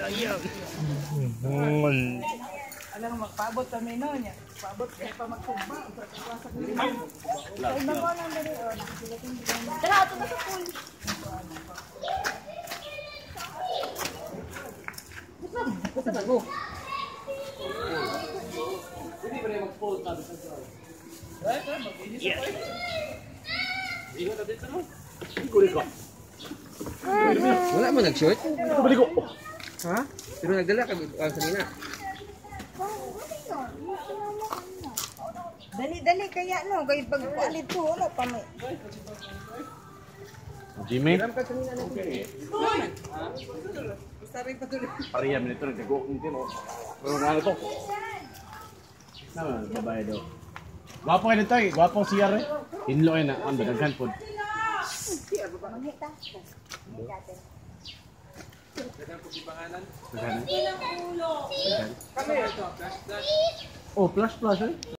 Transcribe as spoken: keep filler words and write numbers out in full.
Sayang. Alam mo, magpaabot kami no niya. Paabot kaya pa magtumba. Ay, bago lang dali. Tara, ito na sa pool. Basta bago. Hindi ba rin mag-pool tabi sa saan? Yeah. Ingat natin sa mo. Kulit ko. Wala mo nag-shoot? Kulit ko. Ha? Pero nagdala ka ang kanina. Dali-dali kaya no, kay pagpalit ko wala pa may. Jimmy. Sabi pa tuloy. Pariyam nito nagkago nito no. Pero ano to? Naman babae daw. Gwapo kayo nito eh. Gwapo siya rin. Hinlo eh na. Ang badaghan po. Manghita. Dagan po si pangalan. Badaghan. Ilang ulo. Oh, plus plus eh.